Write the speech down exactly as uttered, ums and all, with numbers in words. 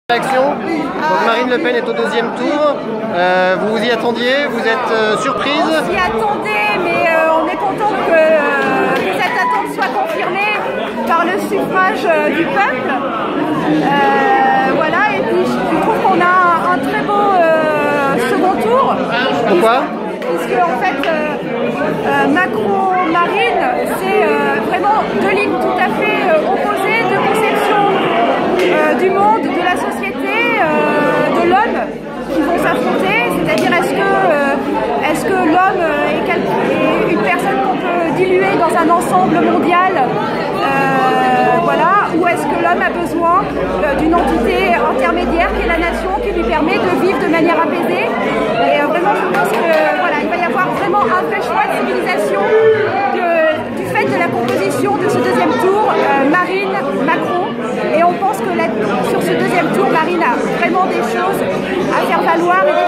Réaction. Donc Marine Le Pen est au deuxième tour. Euh, vous vous y attendiez? Vous êtes euh, surprise? On s'y attendait, mais euh, on est content que, euh, que cette attente soit confirmée par le suffrage euh, du peuple. Euh, voilà, et puis je trouve qu'on a un, un très beau euh, second tour. Pourquoi? Puisque en fait, euh, euh, Macron-Marine, c'est euh, vraiment deux lignes tout à fait euh, opposées, deux conceptions euh, du monde, de la société, euh, de l'homme qui vont s'affronter. C'est-à-dire, est-ce que, euh, est-ce que l'homme est, est une personne qu'on peut diluer dans un ensemble mondial, euh, voilà, ou est-ce que l'homme a besoin euh, d'une entité intermédiaire qui est la nation, qui lui permet de vivre de manière apaisée. Et euh, vraiment, je pense que voilà, il va y avoir vraiment un vrai choix de civilisation de, du fait de la composition de ce deuxième tour, euh, Marine, Macron. Et on pense que là, sur ce deuxième tour, Marine a vraiment des choses à faire valoir et